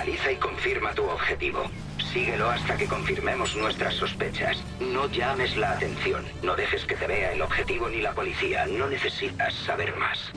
Localiza y confirma tu objetivo. Síguelo hasta que confirmemos nuestras sospechas. No llames la atención. No dejes que te vea el objetivo ni la policía. No necesitas saber más.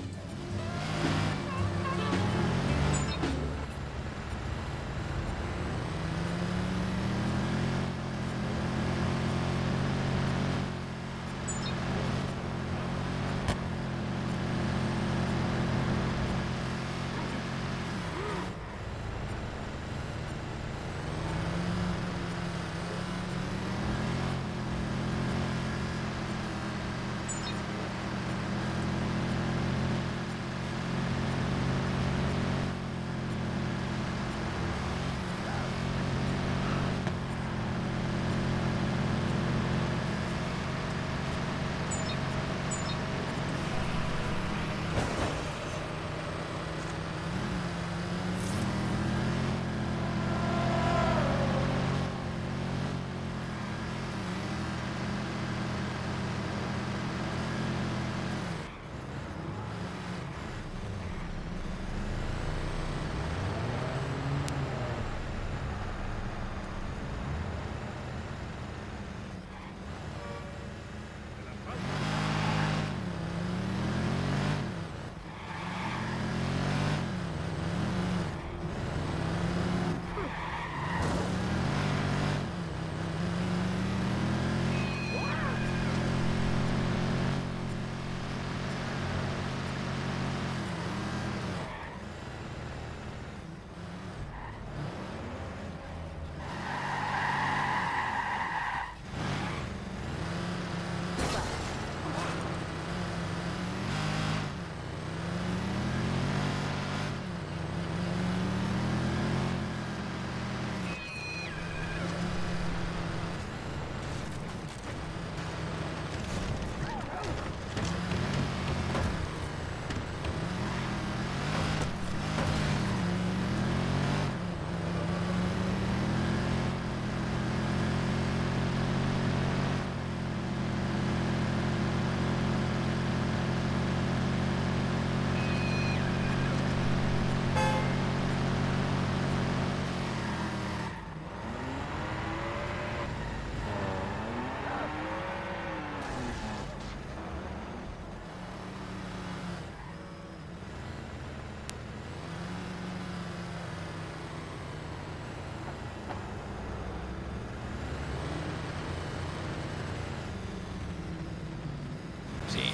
Sí.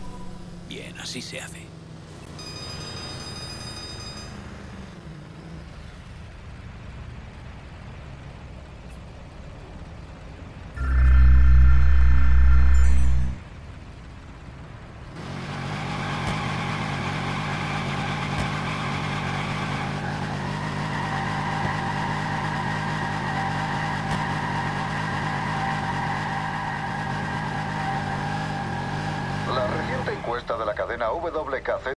Bien, así se hace. La reciente encuesta de la cadena WKC